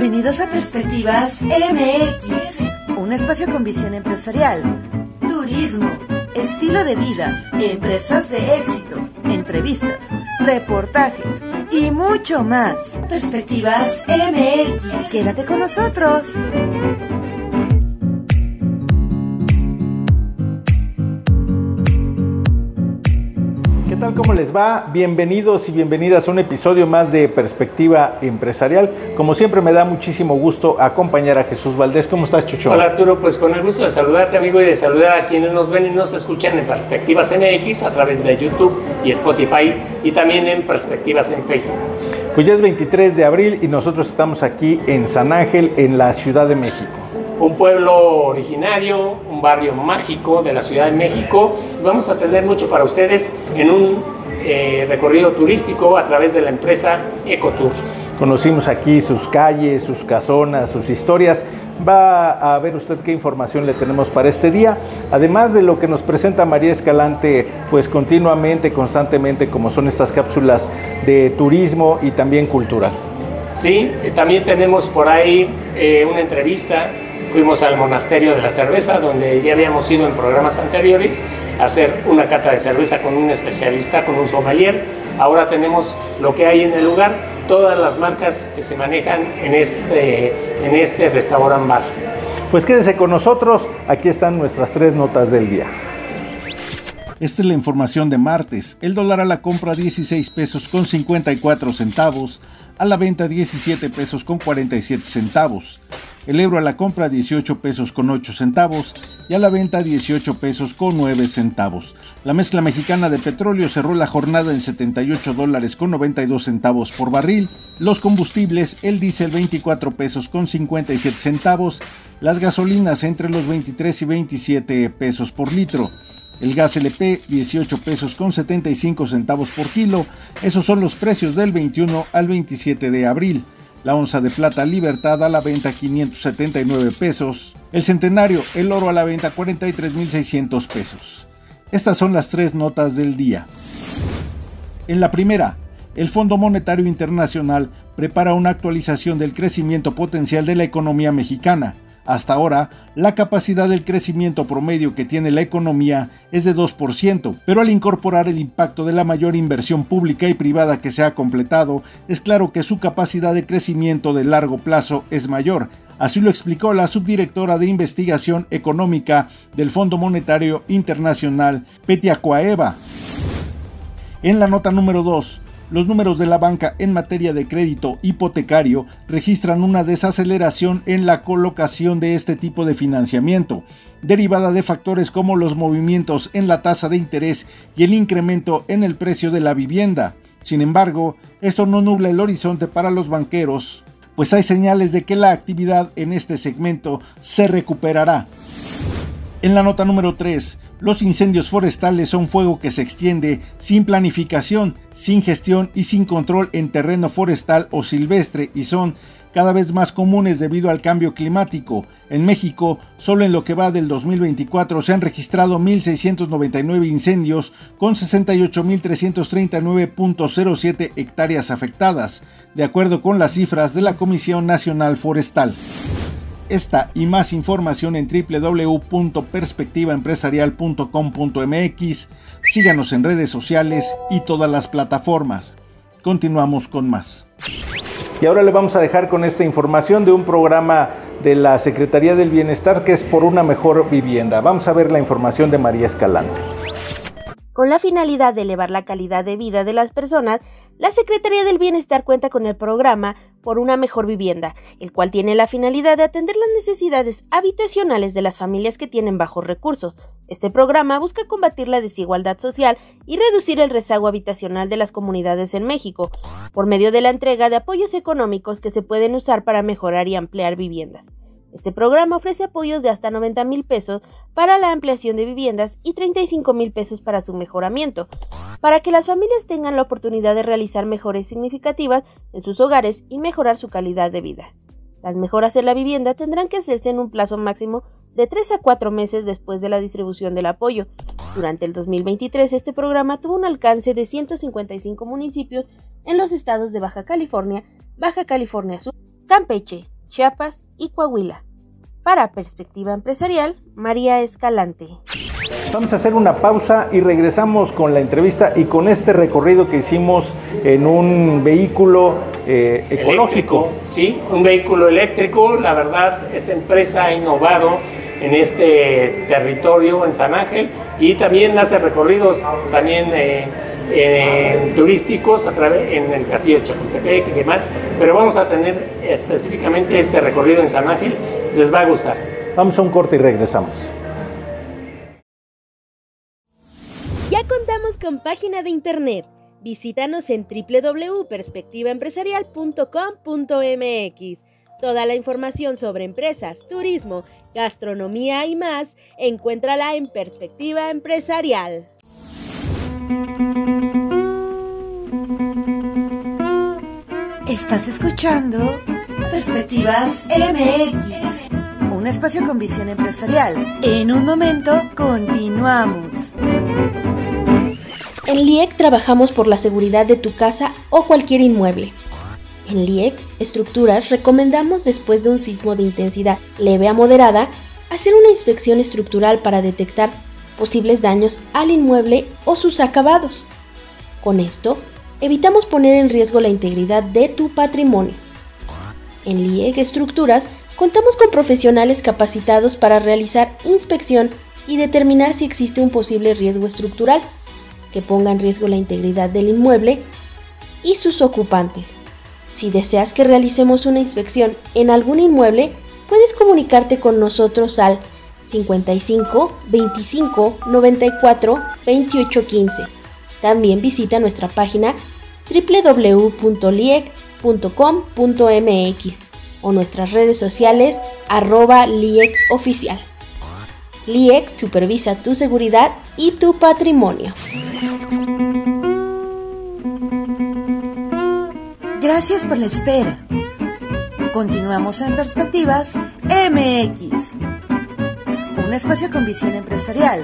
Bienvenidos a Perspectivas MX, un espacio con visión empresarial, turismo, estilo de vida, empresas de éxito, entrevistas, reportajes y mucho más. Perspectivas MX. Quédate con nosotros. ¿Qué tal? ¿Cómo les va? Bienvenidos y bienvenidas a un episodio más de Perspectiva Empresarial. Como siempre me da muchísimo gusto acompañar a Jesús Valdés. ¿Cómo estás, Chucho? Hola, Arturo, pues con el gusto de saludarte, amigo, y de saludar a quienes nos ven y nos escuchan en Perspectivas MX a través de YouTube y Spotify y también en Perspectivas en Facebook. Pues ya es 23 de abril y nosotros estamos aquí en San Ángel, en la Ciudad de México. Un pueblo originario, un barrio mágico de la Ciudad de México. Vamos a tener mucho para ustedes en un recorrido turístico a través de la empresa Ecotour. Conocimos aquí sus calles, sus casonas, sus historias. Va a ver usted qué información le tenemos para este día, además de lo que nos presenta María Escalante, pues continuamente, constantemente, como son estas cápsulas de turismo y también cultural. Sí, también tenemos por ahí una entrevista. Fuimos al Monasterio de la Cerveza, donde ya habíamos ido en programas anteriores a hacer una cata de cerveza con un especialista, con un sommelier. Ahora tenemos lo que hay en el lugar, todas las marcas que se manejan en este restaurant bar. Pues quédese con nosotros, aquí están nuestras 3 notas del día. Esta es la información de martes. El dólar a la compra 16 pesos con 54 centavos, a la venta 17 pesos con 47 centavos. El euro a la compra 18 pesos con 8 centavos y a la venta 18 pesos con 9 centavos. La mezcla mexicana de petróleo cerró la jornada en $78 con 92 centavos por barril. Los combustibles, el diésel 24 pesos con 57 centavos, las gasolinas entre los 23 y 27 pesos por litro. El gas LP 18 pesos con 75 centavos por kilo. Esos son los precios del 21 al 27 de abril. La onza de plata Libertad a la venta 579 pesos. El centenario, el oro a la venta 43,600 pesos. Estas son las 3 notas del día. En la primera, el Fondo Monetario Internacional prepara una actualización del crecimiento potencial de la economía mexicana. Hasta ahora, la capacidad del crecimiento promedio que tiene la economía es de 2%, pero al incorporar el impacto de la mayor inversión pública y privada que se ha completado, es claro que su capacidad de crecimiento de largo plazo es mayor. Así lo explicó la subdirectora de Investigación Económica del Fondo Monetario Internacional, Petia Cuaeva. En la nota número 2, los números de la banca en materia de crédito hipotecario registran una desaceleración en la colocación de este tipo de financiamiento, derivada de factores como los movimientos en la tasa de interés y el incremento en el precio de la vivienda. Sin embargo, esto no nubla el horizonte para los banqueros, pues hay señales de que la actividad en este segmento se recuperará. En la nota número 3, los incendios forestales son fuego que se extiende sin planificación, sin gestión y sin control en terreno forestal o silvestre y son cada vez más comunes debido al cambio climático. En México, solo en lo que va del 2024 se han registrado 1,699 incendios con 68,339.07 hectáreas afectadas, de acuerdo con las cifras de la Comisión Nacional Forestal. Esta y más información en www.perspectivaempresarial.com.mx. Síganos en redes sociales y todas las plataformas. Continuamos con más. Y ahora le vamos a dejar con esta información de un programa de la Secretaría del Bienestar que es por una mejor vivienda. Vamos a ver la información de María Escalante. Con la finalidad de elevar la calidad de vida de las personas, la Secretaría del Bienestar cuenta con el programa Por una Mejor Vivienda, el cual tiene la finalidad de atender las necesidades habitacionales de las familias que tienen bajos recursos. Este programa busca combatir la desigualdad social y reducir el rezago habitacional de las comunidades en México, por medio de la entrega de apoyos económicos que se pueden usar para mejorar y ampliar viviendas. Este programa ofrece apoyos de hasta 90,000 pesos para la ampliación de viviendas y 35,000 pesos para su mejoramiento, para que las familias tengan la oportunidad de realizar mejoras significativas en sus hogares y mejorar su calidad de vida. Las mejoras en la vivienda tendrán que hacerse en un plazo máximo de 3 a 4 meses después de la distribución del apoyo. Durante el 2023, este programa tuvo un alcance de 155 municipios en los estados de Baja California Sur, Campeche, Chiapas y Coahuila. Para Perspectiva Empresarial, María Escalante. Vamos a hacer una pausa y regresamos con la entrevista y con este recorrido que hicimos en un vehículo ecológico. Sí, un vehículo eléctrico. La verdad, esta empresa ha innovado en este territorio, en San Ángel, y también hace recorridos también turísticos en el Castillo de Chapultepec y demás, pero vamos a tener específicamente este recorrido en San Ángel. Les va a gustar. Vamos a un corte y regresamos. Ya contamos con página de internet. Visítanos en www.perspectivaempresarial.com.mx. Toda la información sobre empresas, turismo, gastronomía y más, encuéntrala en Perspectiva Empresarial. Estás escuchando Perspectivas MX, un espacio con visión empresarial. En un momento, continuamos. En LIEC trabajamos por la seguridad de tu casa o cualquier inmueble. En LIEC Estructuras recomendamos, después de un sismo de intensidad leve a moderada, hacer una inspección estructural para detectar posibles daños al inmueble o sus acabados. Con esto, evitamos poner en riesgo la integridad de tu patrimonio. En LIEC Estructuras contamos con profesionales capacitados para realizar inspección y determinar si existe un posible riesgo estructural que ponga en riesgo la integridad del inmueble y sus ocupantes. Si deseas que realicemos una inspección en algún inmueble, puedes comunicarte con nosotros al 55 25 94 28 15. También visita nuestra página www.liec.com.mx o nuestras redes sociales @LIECoficial. LIEC supervisa tu seguridad y tu patrimonio. Gracias por la espera. Continuamos en Perspectivas MX, un espacio con visión empresarial.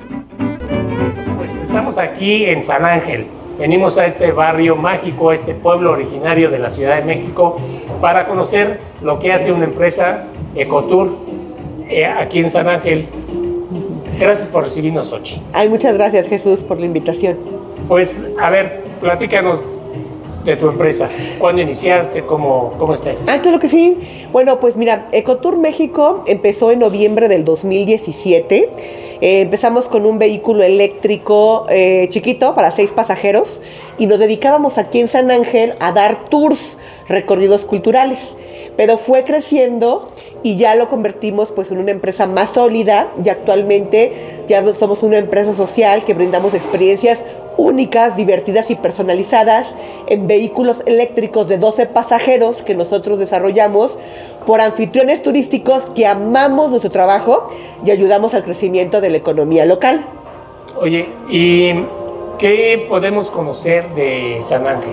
Pues estamos aquí en San Ángel. Venimos a este barrio mágico, a este pueblo originario de la Ciudad de México, para conocer lo que hace una empresa, Ecotour, aquí en San Ángel. Gracias por recibirnos, Xochitl. Ay, muchas gracias, Jesús, por la invitación. Pues, a ver, platícanos de tu empresa. ¿Cuándo iniciaste? ¿Cómo está esto? Claro que sí. Bueno, pues mira, Ecotour México empezó en noviembre del 2017. Empezamos con un vehículo eléctrico chiquito para 6 pasajeros y nos dedicábamos aquí en San Ángel a dar tours, recorridos culturales. Pero fue creciendo y ya lo convertimos pues en una empresa más sólida, y actualmente ya somos una empresa social que brindamos experiencias únicas, divertidas y personalizadas en vehículos eléctricos de 12 pasajeros que nosotros desarrollamos por anfitriones turísticos que amamos nuestro trabajo y ayudamos al crecimiento de la economía local. Oye, ¿y qué podemos conocer de San Ángel?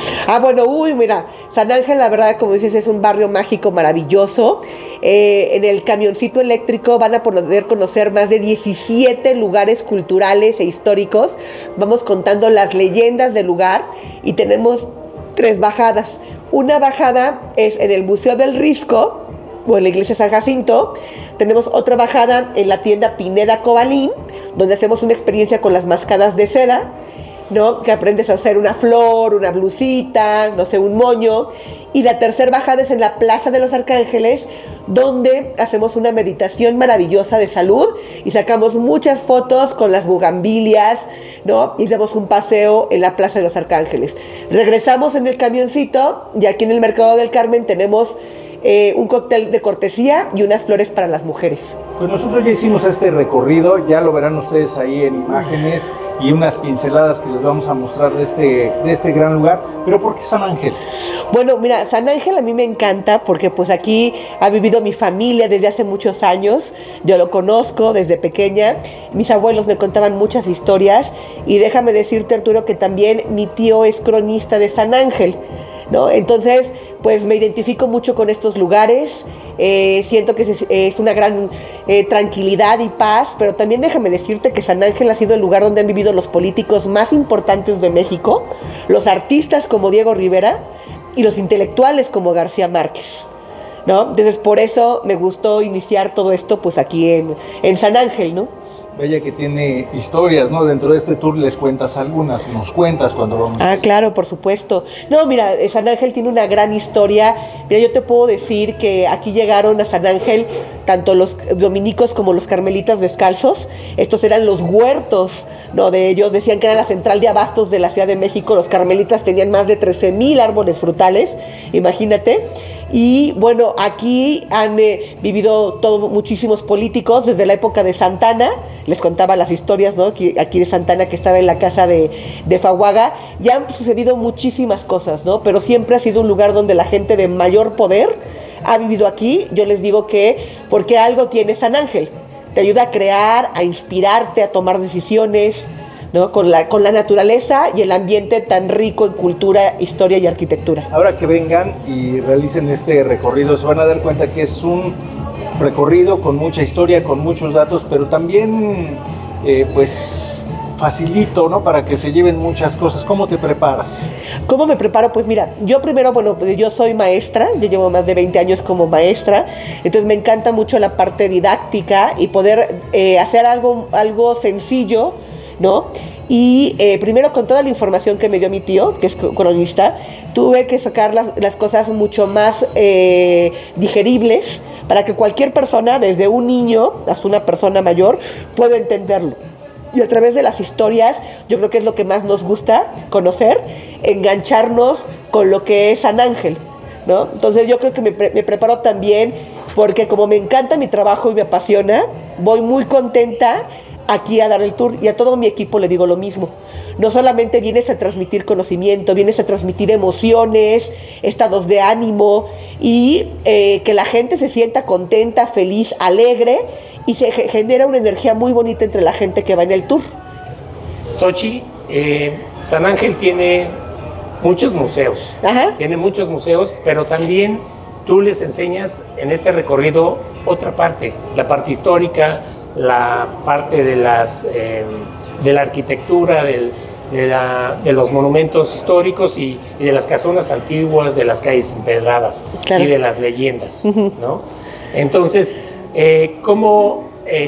Mira, San Ángel, la verdad, como dices, es un barrio mágico maravilloso. En el camioncito eléctrico van a poder conocer más de 17 lugares culturales e históricos. Vamos contando las leyendas del lugar y tenemos 3 bajadas. Una bajada es en el Museo del Risco o en la Iglesia San Jacinto. Tenemos otra bajada en la tienda Pineda Cobalín, donde hacemos una experiencia con las mascadas de seda, ¿no? Que aprendes a hacer una flor, una blusita, no sé, un moño. Y la tercera bajada es en la Plaza de los Arcángeles, donde hacemos una meditación maravillosa de salud y sacamos muchas fotos con las bugambilias, ¿no? Y damos un paseo en la Plaza de los Arcángeles. Regresamos en el camioncito y aquí en el Mercado del Carmen tenemos un cóctel de cortesía y unas flores para las mujeres. Pues nosotros ya hicimos este recorrido, ya lo verán ustedes ahí en imágenes y unas pinceladas que les vamos a mostrar de este gran lugar. Pero ¿por qué San Ángel? Bueno, mira, San Ángel a mí me encanta porque pues aquí ha vivido mi familia desde hace muchos años. Yo lo conozco desde pequeña. Mis abuelos me contaban muchas historias y déjame decirte, Arturo, que también mi tío es cronista de San Ángel, ¿no? Entonces, pues me identifico mucho con estos lugares, siento que es una gran tranquilidad y paz, pero también déjame decirte que San Ángel ha sido el lugar donde han vivido los políticos más importantes de México, los artistas como Diego Rivera y los intelectuales como García Márquez, ¿no? Entonces por eso me gustó iniciar todo esto pues aquí en San Ángel, ¿no? Vaya que tiene historias, ¿no? Dentro de este tour les cuentas algunas, nos cuentas cuando vamos. Ah, claro, por supuesto. No, mira, San Ángel tiene una gran historia. Mira, yo te puedo decir que aquí llegaron a San Ángel tanto los dominicos como los carmelitas descalzos. Estos eran los huertos, ¿no? De ellos. Decían que era la central de abastos de la Ciudad de México. Los carmelitas tenían más de 13,000 árboles frutales, imagínate. Y bueno, aquí han vivido muchísimos políticos desde la época de Santana. Les contaba las historias, ¿no? Aquí de Santana, que estaba en la casa de Fahuaga. Ya han sucedido muchísimas cosas, ¿no? Pero siempre ha sido un lugar donde la gente de mayor poder ha vivido aquí. Yo les digo que porque algo tiene San Ángel. Te ayuda a crear, a inspirarte, a tomar decisiones, ¿no? Con la naturaleza y el ambiente tan rico en cultura, historia y arquitectura. Ahora que vengan y realicen este recorrido, se van a dar cuenta que es un recorrido con mucha historia, con muchos datos, pero también pues facilito, ¿no? Para que se lleven muchas cosas. ¿Cómo te preparas? ¿Cómo me preparo? Pues mira, yo primero, bueno, yo soy maestra, yo llevo más de 20 años como maestra, entonces me encanta mucho la parte didáctica y poder hacer algo sencillo, ¿no? Y primero, con toda la información que me dio mi tío, que es cronista, tuve que sacar las cosas mucho más digeribles para que cualquier persona, desde un niño hasta una persona mayor, pueda entenderlo. Y a través de las historias, yo creo que es lo que más nos gusta conocer, engancharnos con lo que es San Ángel, ¿no? Entonces yo creo que me preparo también porque como me encanta mi trabajo y me apasiona, voy muy contenta aquí a dar el tour, y a todo mi equipo le digo lo mismo. No solamente vienes a transmitir conocimiento, vienes a transmitir emociones, estados de ánimo, y que la gente se sienta contenta, feliz, alegre, y se genera una energía muy bonita entre la gente que va en el tour. Xochitl, San Ángel tiene muchos museos. Ajá. Tiene muchos museos, pero también tú les enseñas en este recorrido otra parte, la parte histórica, la parte de la arquitectura, de los monumentos históricos y de las casonas antiguas, de las calles empedradas, claro, y de las leyendas, ¿no? Entonces, ¿cómo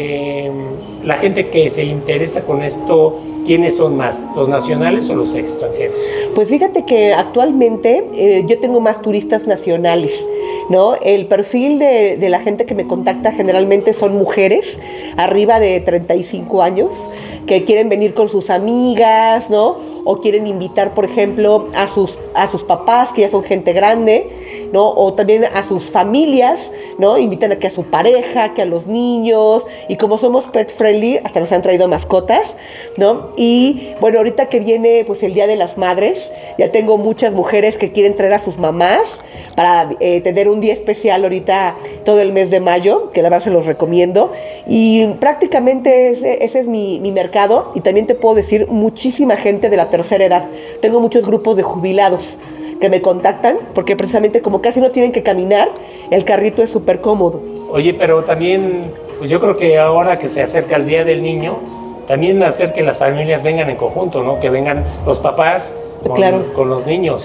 la gente que se interesa con esto, quiénes son más, los nacionales o los extranjeros? Pues fíjate que actualmente yo tengo más turistas nacionales, ¿no? El perfil de la gente que me contacta generalmente son mujeres arriba de 35 años que quieren venir con sus amigas, ¿no? O quieren invitar, por ejemplo, a sus papás, que ya son gente grande, ¿no? O también a sus familias, ¿no? Invitan a que a su pareja, que a los niños, y como somos pet friendly, hasta nos han traído mascotas, ¿no? Y bueno, ahorita que viene pues el Día de las Madres, ya tengo muchas mujeres que quieren traer a sus mamás para tener un día especial ahorita todo el mes de mayo, que la verdad se los recomiendo, y prácticamente ese es mi mercado. Y también te puedo decir muchísima gente de la tercera edad. Tengo muchos grupos de jubilados que me contactan, porque precisamente como casi no tienen que caminar, el carrito es súper cómodo. Oye, pero también, pues yo creo que ahora que se acerca el Día del Niño, también hacer que las familias vengan en conjunto, ¿no? Que vengan los papás con los niños.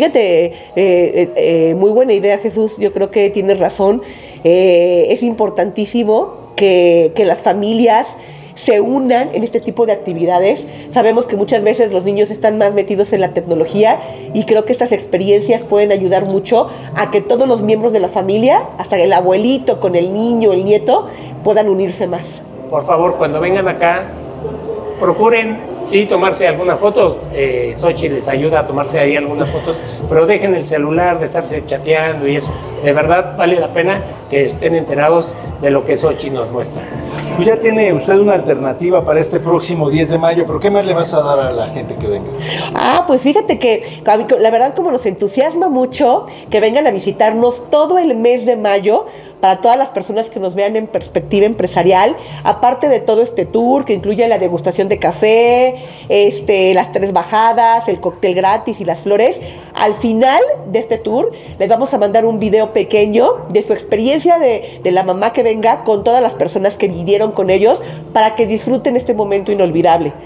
Fíjate, muy buena idea, Jesús, yo creo que tienes razón. Es importantísimo que las familias se unan en este tipo de actividades. Sabemos que muchas veces los niños están más metidos en la tecnología, y creo que estas experiencias pueden ayudar mucho a que todos los miembros de la familia, hasta el abuelito con el niño, el nieto, puedan unirse más. Por favor, cuando vengan acá, procuren, sí, tomarse alguna foto. Xochitl les ayuda a tomarse ahí algunas fotos, pero dejen el celular de estarse chateando y eso. De verdad vale la pena que estén enterados de lo que Xochitl nos muestra. Pues ya tiene usted una alternativa para este próximo 10 de mayo, pero ¿qué más le vas a dar a la gente que venga? Pues fíjate que la verdad como nos entusiasma mucho que vengan a visitarnos todo el mes de mayo, para todas las personas que nos vean en perspectiva empresarial, aparte de todo este tour que incluye la degustación de café, las 3 bajadas, el cóctel gratis y las flores. Al final de este tour les vamos a mandar un video pequeño de su experiencia de la mamá que venga con todas las personas que vinieron con ellos, para que disfruten este momento inolvidable.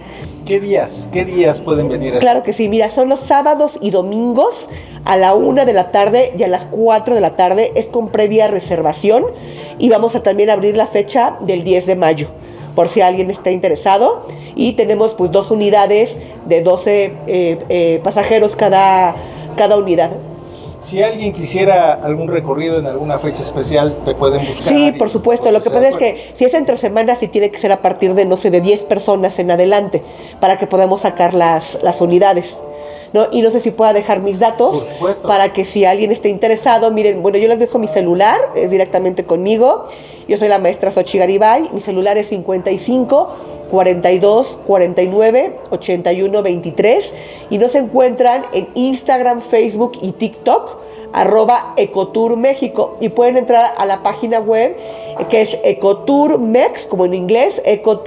¿Qué días pueden venir? Claro que sí, mira, son los sábados y domingos a la 1 de la tarde y a las 4 de la tarde, es con previa reservación, y vamos a también abrir la fecha del 10 de mayo, por si alguien está interesado, y tenemos pues 2 unidades de 12 pasajeros cada unidad. Si alguien quisiera algún recorrido en alguna fecha especial, ¿te pueden buscar? Sí, por supuesto. Lo que pasa es que si es entre semanas, sí tiene que ser a partir de, no sé, de 10 personas en adelante, para que podamos sacar las unidades, ¿no? Y no sé si pueda dejar mis datos para que si alguien esté interesado, miren, bueno, yo les dejo mi celular directamente conmigo. Yo soy la maestra Xochitl Garibay, mi celular es 55 42 49 81 23 y nos encuentran en Instagram, Facebook y TikTok @Ecotour-México, y pueden entrar a la página web que es Ecotour-Mex, como en inglés,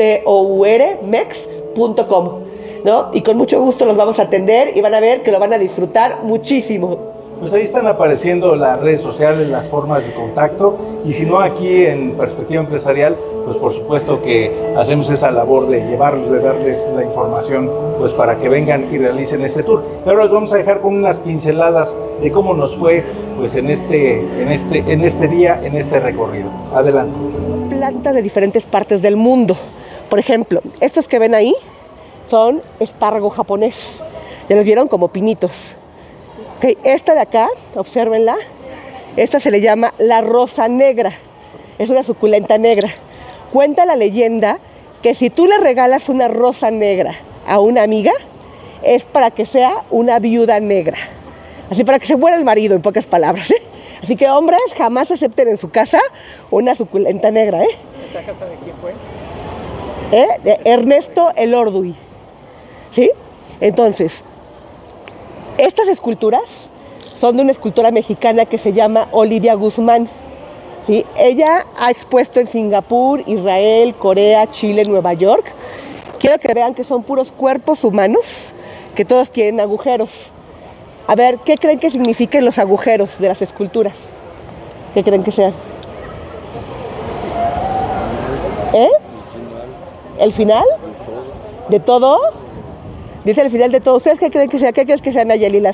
ecotour-mex.com, ¿no? Y con mucho gusto los vamos a atender y van a ver que lo van a disfrutar muchísimo. Pues ahí están apareciendo las redes sociales, las formas de contacto, y si no, aquí en Perspectiva Empresarial, pues por supuesto que hacemos esa labor de llevarlos, de darles la información, pues para que vengan y realicen este tour. Pero los vamos a dejar con unas pinceladas de cómo nos fue pues en este día, en este recorrido. Adelante. Plantas de diferentes partes del mundo. Por ejemplo, estos que ven ahí son espárrago japonés. Ya los vieron como pinitos. Okay, esta de acá, obsérvenla, esta se le llama la rosa negra, es una suculenta negra. Cuenta la leyenda que si tú le regalas una rosa negra a una amiga, es para que sea una viuda negra, así para que se muera el marido, en pocas palabras, ¿eh? Así que hombres, jamás acepten en su casa una suculenta negra, ¿eh? ¿Esta casa de quién fue? De Ernesto Elorduy, ¿sí? Entonces, estas esculturas son de una escultora mexicana que se llama Olivia Guzmán, ¿sí? Ella ha expuesto en Singapur, Israel, Corea, Chile, Nueva York. Quiero que vean que son puros cuerpos humanos, que todos tienen agujeros. A ver, ¿qué creen que significan los agujeros de las esculturas? ¿Qué creen que sean? ¿El final? ¿De todo? Dice el final de todo. ¿Ustedes qué creen que sea? ¿Qué crees que sea, Nayelilas?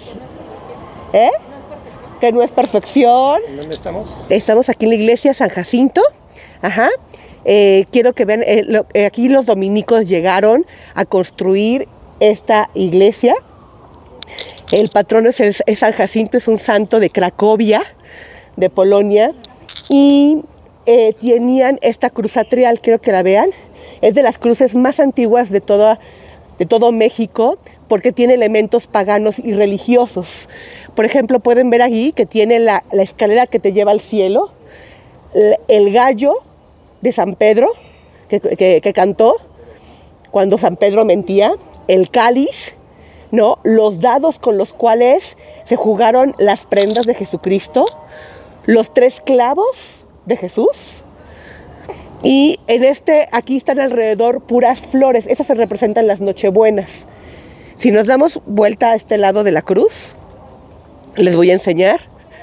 Que no es perfección. ¿En dónde estamos? Estamos aquí en la iglesia San Jacinto. Ajá. Quiero que vean, aquí los dominicos llegaron a construir esta iglesia. El patrono es San Jacinto, es un santo de Cracovia, de Polonia. Y tenían esta cruz atrial, quiero que la vean. Es de las cruces más antiguas de todo México, porque tiene elementos paganos y religiosos. Por ejemplo, pueden ver aquí que tiene la escalera que te lleva al cielo, el gallo de San Pedro, que cantó cuando San Pedro mentía, el cáliz, ¿no? Los dados con los cuales se jugaron las prendas de Jesucristo, los 3 clavos de Jesús. Y aquí están alrededor puras flores, esas se representan las Nochebuenas. Si nos damos vuelta a este lado de la cruz, les voy a enseñar.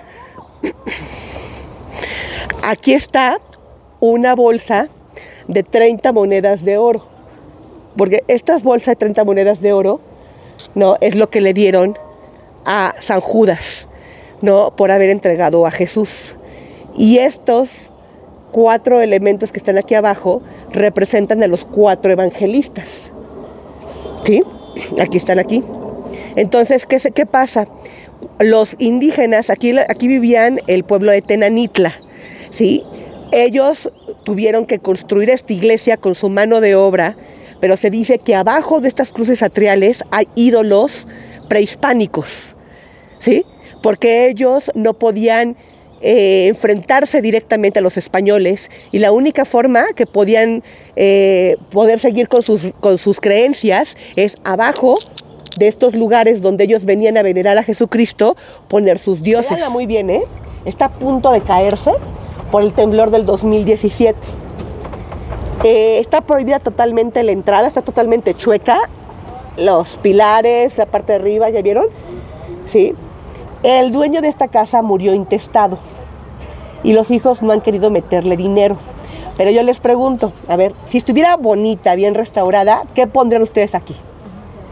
Aquí está una bolsa de 30 monedas de oro, porque estas bolsas de 30 monedas de oro, ¿no?, es lo que le dieron a San Judas, ¿no?, por haber entregado a Jesús. Y estos 4 elementos que están aquí abajo representan a los 4 evangelistas, ¿sí? Aquí están aquí. Entonces, ¿qué pasa? Los indígenas, aquí vivían el pueblo de Tenanitla, ¿sí? Ellos tuvieron que construir esta iglesia con su mano de obra, pero se dice que abajo de estas cruces atriales hay ídolos prehispánicos, ¿sí? Porque ellos no podían enfrentarse directamente a los españoles, y la única forma que podían poder seguir con sus creencias es abajo de estos lugares donde ellos venían a venerar a Jesucristo, poner sus dioses. Véanla muy bien, está a punto de caerse por el temblor del 2017. Está prohibida totalmente la entrada, está totalmente chueca, los pilares, la parte de arriba, ¿ya vieron? Sí. El dueño de esta casa murió intestado y los hijos no han querido meterle dinero. Pero yo les pregunto, a ver, si estuviera bonita, bien restaurada, ¿qué pondrían ustedes aquí?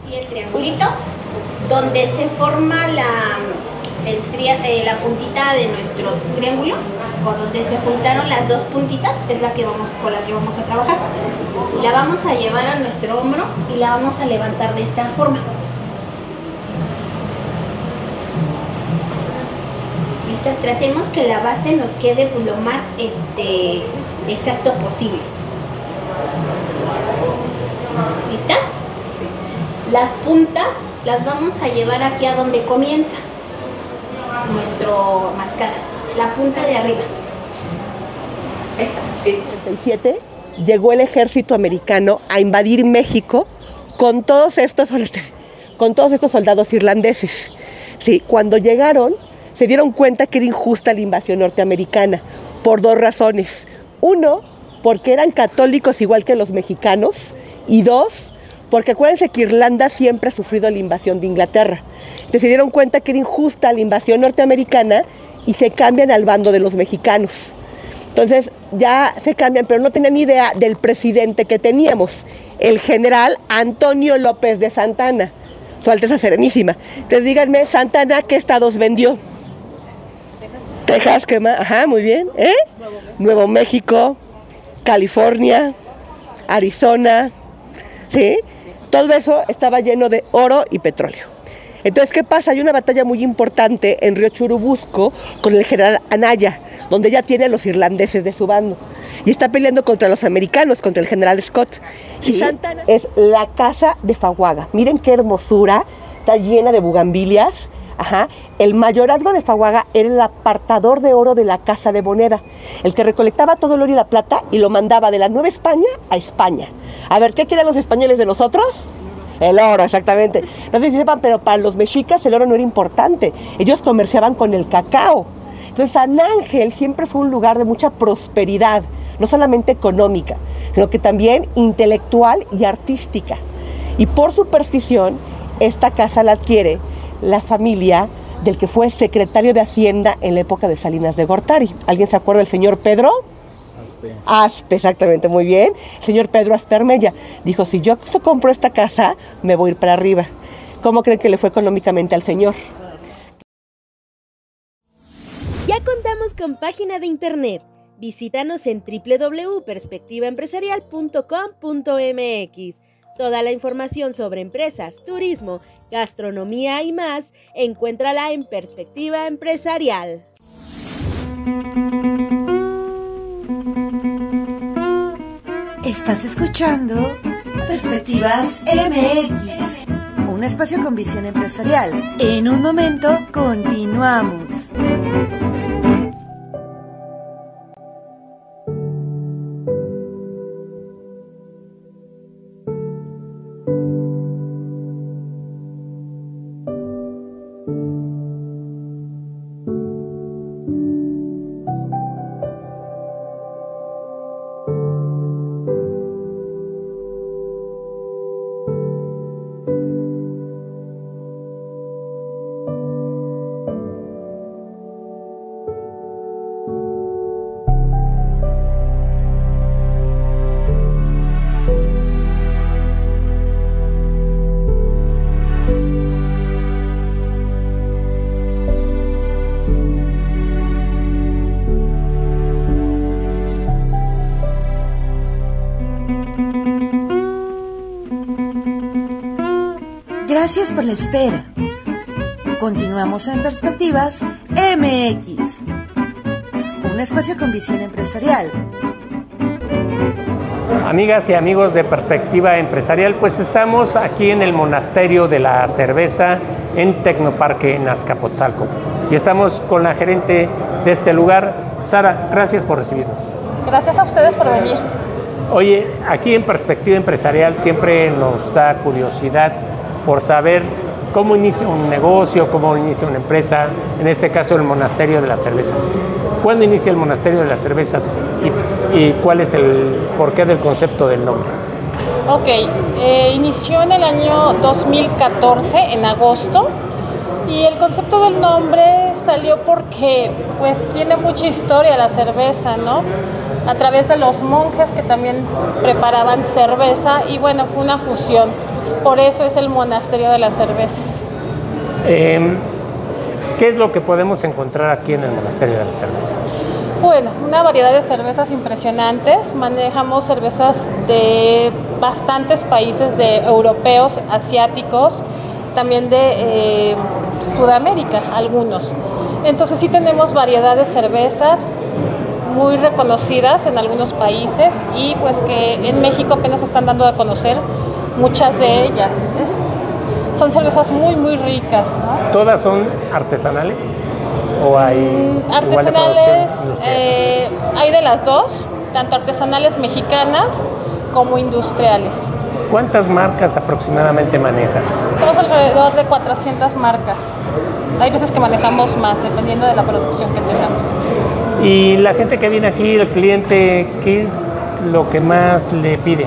así el triangulito, donde se forma la puntita de nuestro triángulo, con donde se juntaron las dos puntitas, es con la que vamos a trabajar. La vamos a llevar a nuestro hombro y la vamos a levantar de esta forma. Tratemos que la base nos quede pues, lo más exacto posible. ¿Listas? Las puntas las vamos a llevar aquí a donde comienza nuestro mascada, la punta de arriba. Esta. En el 37 llegó el ejército americano a invadir México con todos estos soldados irlandeses. Sí, cuando llegaron se dieron cuenta que era injusta la invasión norteamericana por dos razones. Uno, porque eran católicos igual que los mexicanos, y dos, porque acuérdense que Irlanda siempre ha sufrido la invasión de Inglaterra. Entonces se dieron cuenta que era injusta la invasión norteamericana y se cambian al bando de los mexicanos. Entonces ya se cambian, pero no tenían idea del presidente que teníamos, el general Antonio López de Santana, Su Alteza Serenísima. Entonces díganme, Santana, ¿qué estados vendió? Texas, ¿qué más? Ajá, muy bien. Nuevo México, California, Arizona, ¿sí? Todo eso estaba lleno de oro y petróleo. Entonces, ¿qué pasa? Hay una batalla muy importante en Río Churubusco con el general Anaya, donde ya tiene a los irlandeses de su bando. Y está peleando contra los americanos, contra el general Scott. Y Santana es la casa de Faguaga. Miren qué hermosura, está llena de bugambilias. Ajá. El mayorazgo de Faguaga era el apartador de oro de la Casa de Moneda, el que recolectaba todo el oro y la plata y lo mandaba de la Nueva España a España. A ver, ¿qué quieren los españoles de nosotros? El oro, exactamente. No sé si sepan, pero para los mexicas el oro no era importante. Ellos comerciaban con el cacao. Entonces San Ángel siempre fue un lugar de mucha prosperidad, no solamente económica, sino que también intelectual y artística. Y por superstición, esta casa la adquiere la familia del que fue secretario de Hacienda en la época de Salinas de Gortari. ¿Alguien se acuerda del señor Pedro? Aspe, exactamente, muy bien. El señor Pedro Aspermella dijo, si yo compro esta casa, me voy a ir para arriba. ¿Cómo creen que le fue económicamente al señor? Ya contamos con página de internet. Visítanos en www.perspectivaempresarial.com.mx. Toda la información sobre empresas, turismo, gastronomía y más, encuéntrala en Perspectiva Empresarial. Estás escuchando Perspectivas MX, un espacio con visión empresarial. En un momento continuamos. Gracias por la espera. Continuamos en Perspectivas MX, un espacio con visión empresarial. Amigas y amigos de Perspectiva Empresarial, pues estamos aquí en el Monasterio de la Cerveza en Tecnoparque, en Azcapotzalco. Y estamos con la gerente de este lugar. Sara, gracias por recibirnos. Gracias a ustedes por venir. Oye, aquí en Perspectiva Empresarial siempre nos da curiosidad por saber cómo inicia un negocio, cómo inicia una empresa, en este caso el Monasterio de las Cervezas. ¿Cuándo inicia el Monasterio de las Cervezas y cuál es el porqué del concepto del nombre? Ok, inició en el año 2014, en agosto, y el concepto del nombre salió porque pues tiene mucha historia la cerveza, ¿no? A través de los monjes que también preparaban cerveza y bueno, fue una fusión. por eso es el monasterio de las cervezas. ¿Qué es lo que podemos encontrar aquí en el monasterio de la cerveza? Bueno, una variedad de cervezas impresionantes. Manejamos cervezas de bastantes países, de europeos, asiáticos, también de Sudamérica, algunos. Entonces sí tenemos variedad de cervezas muy reconocidas en algunos países y pues que en México apenas están dando a conocer muchas de ellas. Son cervezas muy, muy ricas, ¿no? ¿Todas son artesanales? ¿O hay artesanales? Hay de las dos, tanto artesanales mexicanas como industriales. ¿Cuántas marcas aproximadamente manejan? Estamos alrededor de 400 marcas. Hay veces que manejamos más, dependiendo de la producción que tengamos. Y la gente que viene aquí, el cliente, ¿qué es lo que más le pide?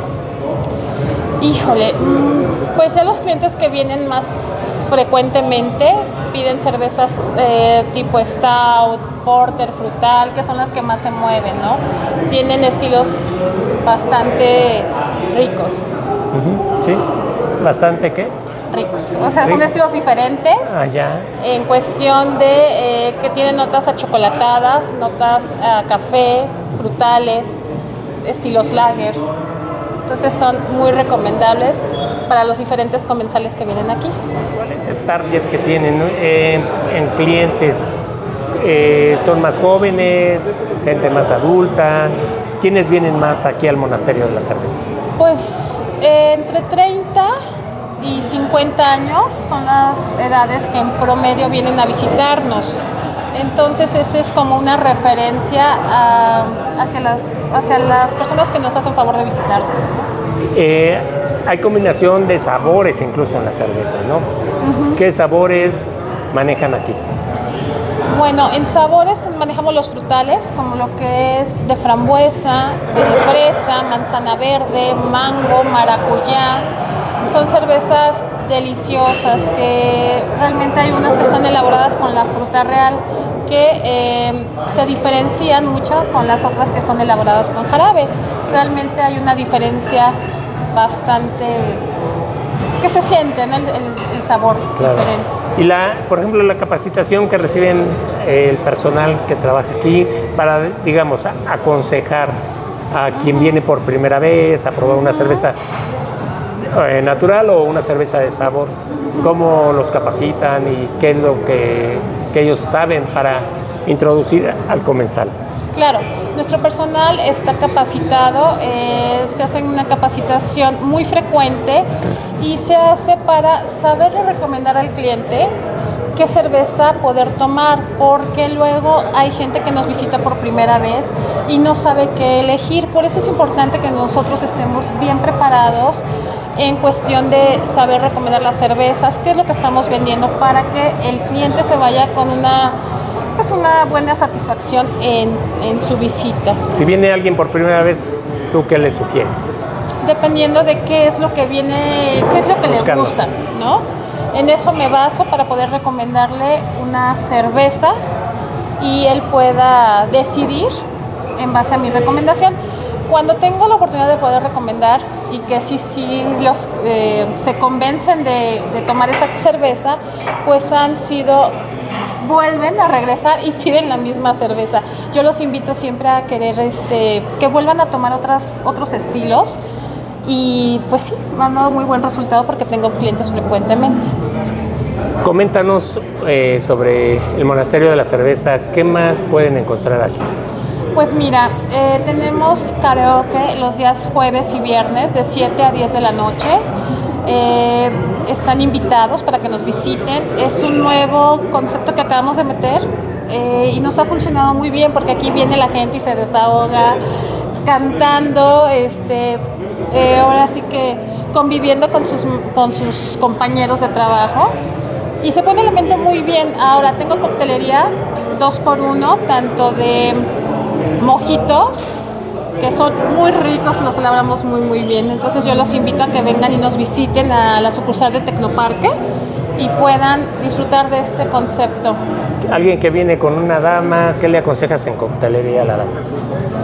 Híjole, pues ya los clientes que vienen más frecuentemente piden cervezas tipo stout, porter, frutal, que son las que más se mueven, ¿no? Tienen estilos bastante ricos. Sí, bastante ¿qué? Ricos, o sea, son estilos diferentes. En cuestión de que tienen notas achocolatadas, notas a café, frutales, estilos lager. Entonces son muy recomendables para los diferentes comensales que vienen aquí. ¿Cuál es el target que tienen en clientes? ¿Son más jóvenes, gente más adulta? ¿Quiénes vienen más aquí al monasterio de la cerveza? Pues entre 30 y 50 años son las edades que en promedio vienen a visitarnos. Entonces esa es como una referencia hacia las personas que nos hacen favor de visitarnos, ¿no? Hay combinación de sabores incluso en la cerveza, ¿no? ¿Qué sabores manejan aquí? Bueno, en sabores manejamos los frutales, como lo que es de frambuesa, de fresa, manzana verde, mango, maracuyá. Son cervezas deliciosas que realmente hay unas que están elaboradas con la fruta real que se diferencian mucho con las otras que son elaboradas con jarabe. Realmente hay una diferencia bastante que se siente, ¿no? el sabor diferente. Y por ejemplo, la capacitación que reciben el personal que trabaja aquí para, digamos, aconsejar a quien viene por primera vez a probar una cerveza natural o una cerveza de sabor, ¿cómo los capacitan y qué es lo que ellos saben para introducir al comensal? Claro, nuestro personal está capacitado, se hace una capacitación muy frecuente y se hace para saberle recomendar al cliente qué cerveza poder tomar, porque luego hay gente que nos visita por primera vez y no sabe qué elegir. Por eso es importante que nosotros estemos bien preparados en cuestión de saber recomendar las cervezas, qué es lo que estamos vendiendo, para que el cliente se vaya con una buena satisfacción en su visita. Si viene alguien por primera vez, ¿tú qué le sugieres? Dependiendo de qué es lo que viene, qué es lo que le gusta, ¿no? En eso me baso para poder recomendarle una cerveza y él pueda decidir en base a mi recomendación. Cuando tengo la oportunidad de poder recomendar y que sí se convencen de tomar esa cerveza, pues vuelven a regresar y piden la misma cerveza. Yo los invito siempre a querer que vuelvan a tomar otros estilos y pues sí, me han dado muy buen resultado porque tengo clientes frecuentemente. Coméntanos sobre el Monasterio de la Cerveza, ¿qué más pueden encontrar aquí? Pues mira, tenemos karaoke los días jueves y viernes de 7 a 10 de la noche. Están invitados para que nos visiten. Es un nuevo concepto que acabamos de meter y nos ha funcionado muy bien porque aquí viene la gente y se desahoga cantando, ahora sí que conviviendo con sus compañeros de trabajo y se pone el ambiente muy bien. Ahora tengo coctelería 2x1, tanto de mojitos, que son muy ricos, los elaboramos muy muy bien. Entonces yo los invito a que vengan y nos visiten a la sucursal de Tecnoparque y puedan disfrutar de este concepto. Alguien que viene con una dama, ¿qué le aconsejas en coctelería a la dama?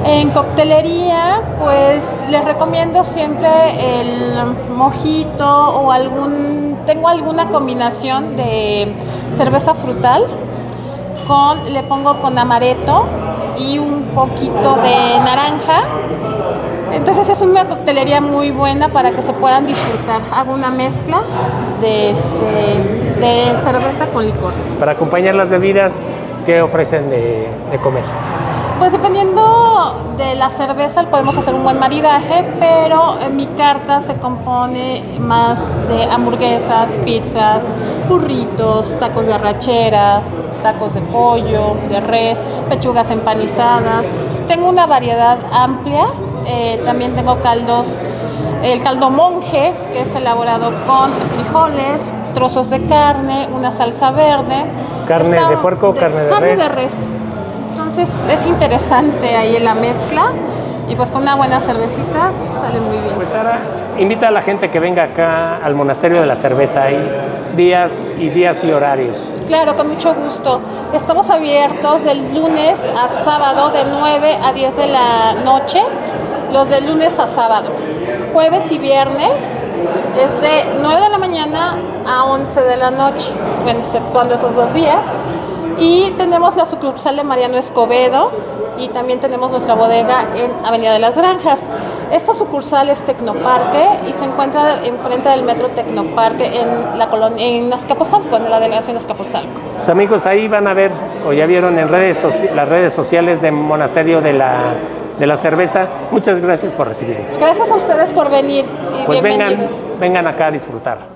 En coctelería, pues les recomiendo siempre el mojito o tengo alguna combinación de cerveza frutal le pongo con amaretto y un poquito de naranja. Entonces es una coctelería muy buena para que se puedan disfrutar. Hago una mezcla de cerveza con licor. Para acompañar las bebidas, ¿qué ofrecen de comer? Pues dependiendo de la cerveza podemos hacer un buen maridaje, pero en mi carta se compone más de hamburguesas, pizzas, burritos, tacos de arrachera, tacos de pollo, de res, pechugas empanizadas. Tengo una variedad amplia. También tengo caldos, el caldo monje, que es elaborado con frijoles, trozos de carne, una salsa verde. ¿Carne de puerco o carne de res? Carne de res. Entonces es interesante ahí en la mezcla y pues con una buena cervecita sale muy bien. Pues Sara, invita a la gente que venga acá al Monasterio de la Cerveza. Hay días y horarios. Claro, con mucho gusto. Estamos abiertos del lunes a sábado de 9 a 10 de la noche, los de lunes a sábado. Jueves y viernes es de 9 de la mañana a 11 de la noche, bueno, exceptuando esos 2 días. Y tenemos la sucursal de Mariano Escobedo y también tenemos nuestra bodega en Avenida de las Granjas. Esta sucursal es Tecnoparque y se encuentra enfrente del metro Tecnoparque en Azcapotzalco, en la delegación de Azcapotzalco. Los amigos ahí van a ver, o ya vieron en las redes sociales del Monasterio de la Cerveza. Muchas gracias por recibirnos. Gracias a ustedes por venir. Y pues bienvenidos. vengan acá a disfrutar.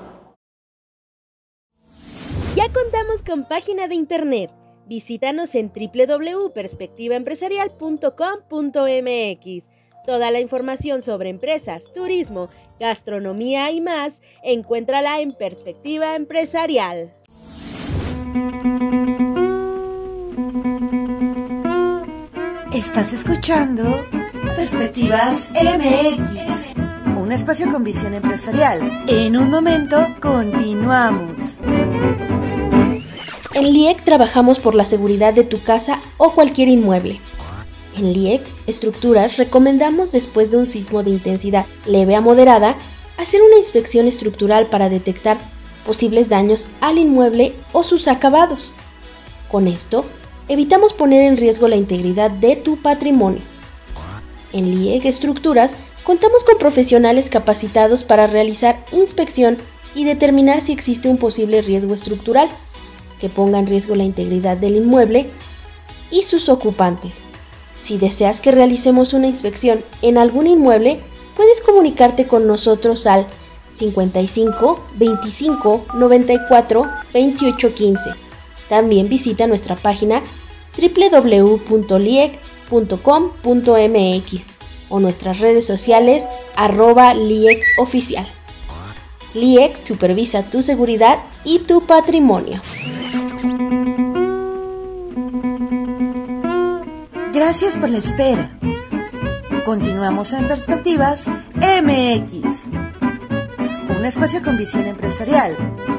Ya contamos con página de internet. Visítanos en www.perspectivaempresarial.com.mx. Toda la información sobre empresas, turismo, gastronomía y más, encuéntrala en Perspectiva Empresarial. Estás escuchando Perspectivas MX, un espacio con visión empresarial. En un momento continuamos. En LIEC trabajamos por la seguridad de tu casa o cualquier inmueble. En LIEC Estructuras recomendamos, después de un sismo de intensidad leve a moderada, hacer una inspección estructural para detectar posibles daños al inmueble o sus acabados. Con esto, evitamos poner en riesgo la integridad de tu patrimonio. En LIEC Estructuras contamos con profesionales capacitados para realizar inspección y determinar si existe un posible riesgo estructural que ponga en riesgo la integridad del inmueble y sus ocupantes. Si deseas que realicemos una inspección en algún inmueble, puedes comunicarte con nosotros al 55 25 94 28 15. También visita nuestra página www.liec.com.mx o nuestras redes sociales @LIECoficial. LIEC supervisa tu seguridad y tu patrimonio. Gracias por la espera. Continuamos en Perspectivas MX, un espacio con visión empresarial.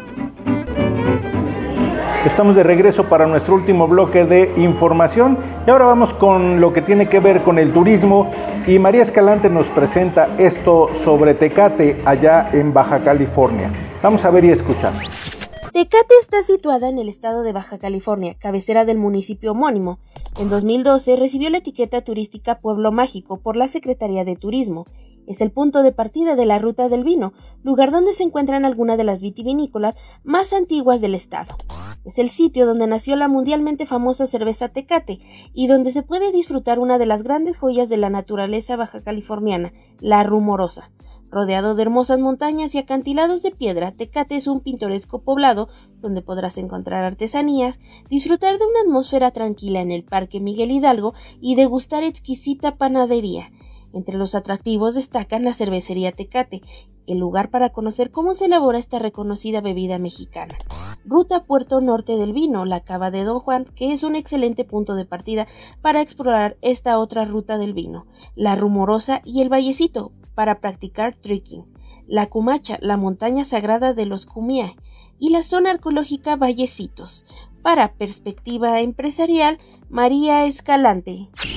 Estamos de regreso para nuestro último bloque de información y ahora vamos con lo que tiene que ver con el turismo y María Escalante nos presenta esto sobre Tecate allá en Baja California. Vamos a ver y escuchar. Tecate está situada en el estado de Baja California, cabecera del municipio homónimo. En 2012 recibió la etiqueta turística Pueblo Mágico por la Secretaría de Turismo. Es el punto de partida de la Ruta del Vino, lugar donde se encuentran algunas de las vitivinícolas más antiguas del estado. Es el sitio donde nació la mundialmente famosa cerveza Tecate y donde se puede disfrutar una de las grandes joyas de la naturaleza baja californiana, la Rumorosa. Rodeado de hermosas montañas y acantilados de piedra, Tecate es un pintoresco poblado donde podrás encontrar artesanías, disfrutar de una atmósfera tranquila en el Parque Miguel Hidalgo y degustar exquisita panadería. Entre los atractivos destacan la cervecería Tecate, el lugar para conocer cómo se elabora esta reconocida bebida mexicana. Ruta Puerto Norte del Vino, la Cava de Don Juan, que es un excelente punto de partida para explorar esta otra ruta del vino. La Rumorosa y el Vallecito, para practicar trekking. La Cumacha, la montaña sagrada de los Cumiá, y la zona arqueológica Vallecitos. Para Perspectiva Empresarial, María Escalante.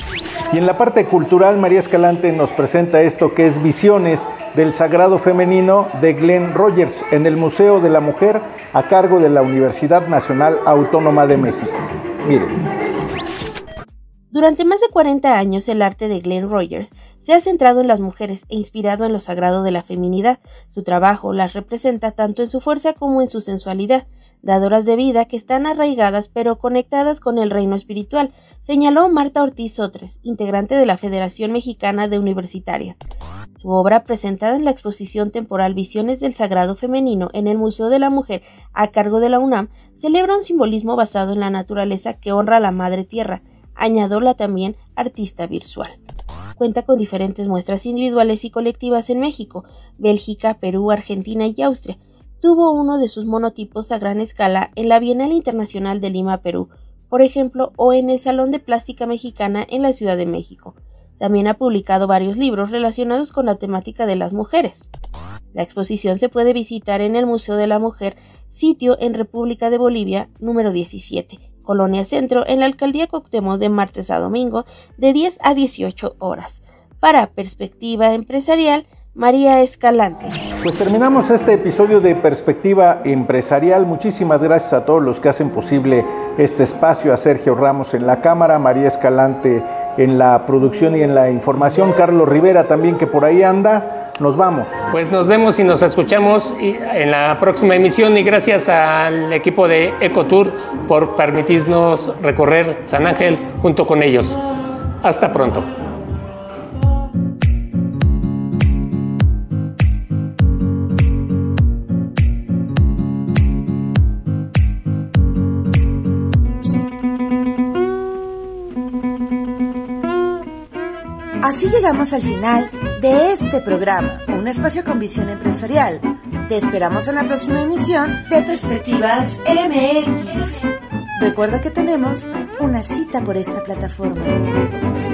Y en la parte cultural, María Escalante nos presenta esto que es Visiones del Sagrado Femenino de Glenn Rogers en el Museo de la Mujer a cargo de la Universidad Nacional Autónoma de México. Miren. Durante más de 40 años, el arte de Glenn Rogers se ha centrado en las mujeres e inspirado en lo sagrado de la feminidad. Su trabajo las representa tanto en su fuerza como en su sensualidad, dadoras de vida que están arraigadas pero conectadas con el reino espiritual, señaló Marta Ortiz Sotres, integrante de la Federación Mexicana de Universitarias. Su obra, presentada en la exposición temporal Visiones del Sagrado Femenino en el Museo de la Mujer a cargo de la UNAM, celebra un simbolismo basado en la naturaleza que honra a la Madre Tierra, añadió la también artista visual. Cuenta con diferentes muestras individuales y colectivas en México, Bélgica, Perú, Argentina y Austria. Tuvo uno de sus monotipos a gran escala en la Bienal Internacional de Lima, Perú, por ejemplo, o en el Salón de Plástica Mexicana en la Ciudad de México. También ha publicado varios libros relacionados con la temática de las mujeres. La exposición se puede visitar en el Museo de la Mujer, sitio en República de Bolivia, número 17, Colonia Centro, en la Alcaldía Cuauhtémoc, de martes a domingo, de 10 a 18 horas. Para Perspectiva Empresarial, María Escalante. Pues terminamos este episodio de Perspectiva Empresarial. Muchísimas gracias a todos los que hacen posible este espacio, a Sergio Ramos en la cámara, María Escalante en la producción y en la información, Carlos Rivera también que por ahí anda. Nos vamos. Pues nos vemos y nos escuchamos en la próxima emisión y gracias al equipo de Ecotour por permitirnos recorrer San Ángel junto con ellos. Hasta pronto. Así llegamos al final de este programa, un espacio con visión empresarial. Te esperamos en la próxima emisión de Perspectivas MX. Recuerda que tenemos una cita por esta plataforma.